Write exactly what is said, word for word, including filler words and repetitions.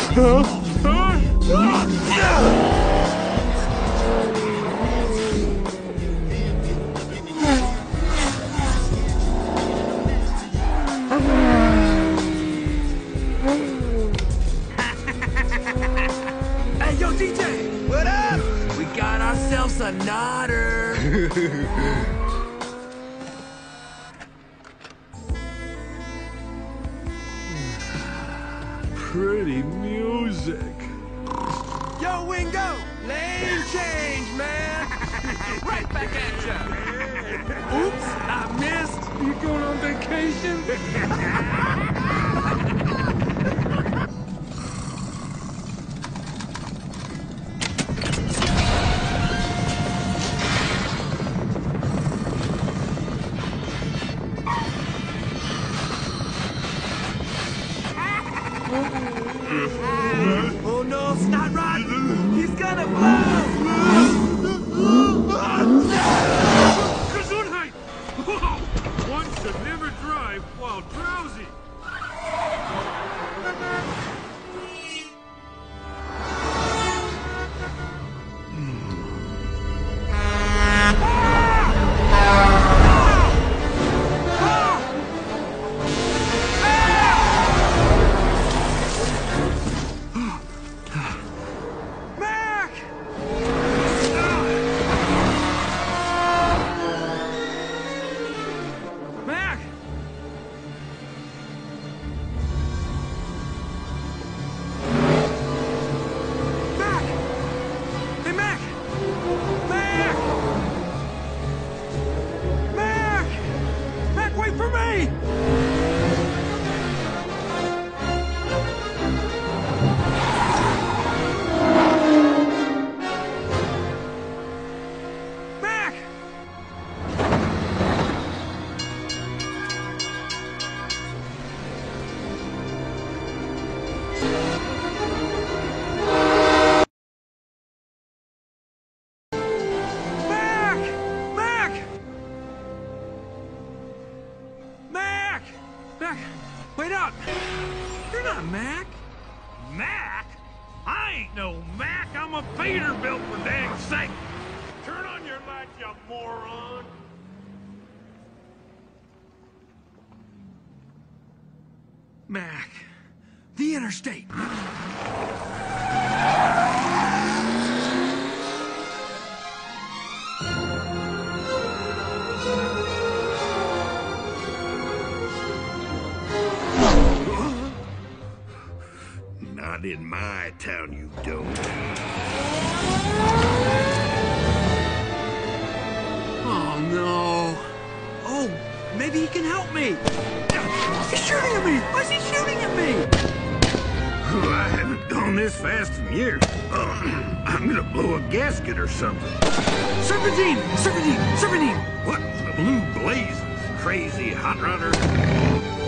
Hey, yo, D J! What up? We got ourselves a nodder. Pretty music. Yo, Wingo! Lane change, man! Right back at ya! Oops, I missed! You going on vacation? Oh no, Snot Rod! He's gonna blow! Gesundheit! One should never drive while drowsy. Wait up! You're not Mac. Mac? I ain't no Mac. I'm a Peterbilt, for dang sake. Turn on your lights, you moron. Mac. The interstate. Not in my town, you don't. Oh, no. Oh, maybe he can help me. He's shooting at me. Why is he shooting at me? I haven't gone this fast in years. Uh, I'm gonna blow a gasket or something. Serpentine! Serpentine! Serpentine! What? The blue blazes, crazy hot rodder.